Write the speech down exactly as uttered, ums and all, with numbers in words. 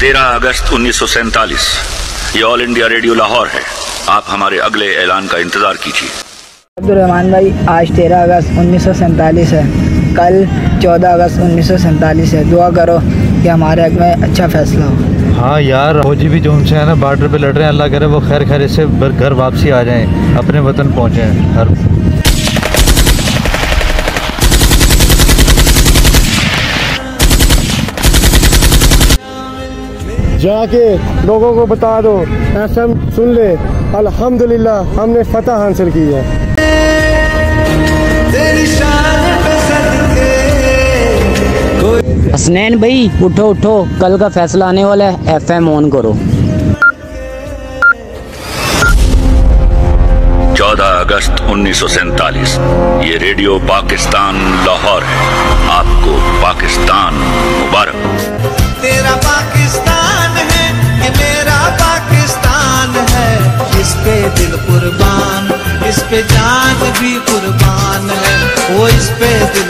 तेरह अगस्त उन्नीस सौ सैंतालीस, ये ऑल इंडिया रेडियो लाहौर है। आप हमारे अगले ऐलान का इंतजार कीजिए। अब्दुर्रहमान भाई, आज तेरह अगस्त उन्नीस सौ सैंतालीस है, कल चौदह अगस्त उन्नीस सौ सैंतालीस है। दुआ करो कि हमारे हक में अच्छा फैसला हो। हाँ यार, फौजी भी जो उनसे है ना बॉर्डर पे लड़ रहे हैं, अल्लाह करे वो खैर खैर से घर वापसी आ जाएं, अपने वतन पहुँचे हर। जाके लोगों को बता दो, एफएम सुन ले, अल्हम्दुलिल्लाह हमने फतह हासिल की है। हसनैन भाई उठो उठो, कल का फैसला आने वाला है, एफएम ऑन करो। चौदह अगस्त उन्नीस सौ सैंतालीस, ये रेडियो पाकिस्तान लाहौर है। आपको पाकिस्तान मुबारक। तेरा पाकिस्तान है कि मेरा पाकिस्तान है, इस पे दिल कुर्बान, इस पे जान भी कुर्बान है, वो इस पे दिल